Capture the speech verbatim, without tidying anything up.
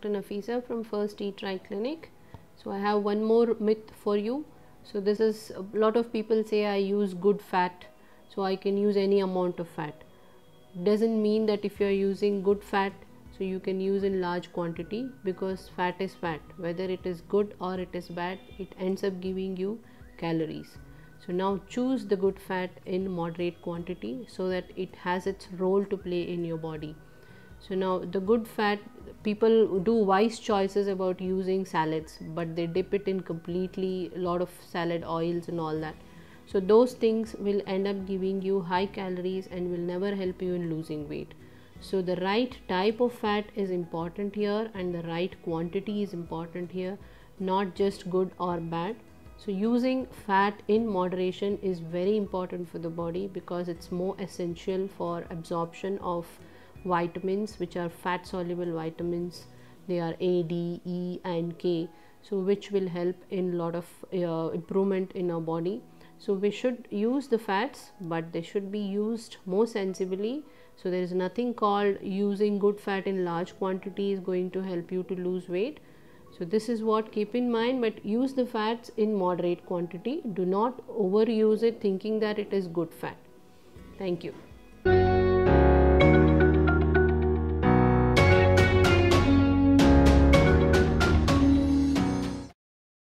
Doctor Nafisa from First Eat Right Clinic. So I have one more myth for you. So this is, a lot of people say I use good fat, so I can use any amount of fat. Doesn't mean that if you are using good fat, so you can use in large quantity, because fat is fat. Whether it is good or it is bad, it ends up giving you calories. So now choose the good fat in moderate quantity so that it has its role to play in your body. So now the good fat, people do wise choices about using salads, but they dip it in completely a lot of salad oils and all that. So those things will end up giving you high calories and will never help you in losing weight. So the right type of fat is important here, and the right quantity is important here, not just good or bad. So using fat in moderation is very important for the body, because it's more essential for absorption of vitamins, which are fat soluble vitamins. They are A, D, E and K, so which will help in lot of uh, improvement in our body. So we should use the fats, but they should be used more sensibly. So there is nothing called using good fat in large quantity is going to help you to lose weight. So this is what keep in mind, but use the fats in moderate quantity. Do not overuse it thinking that it is good fat. Thank you.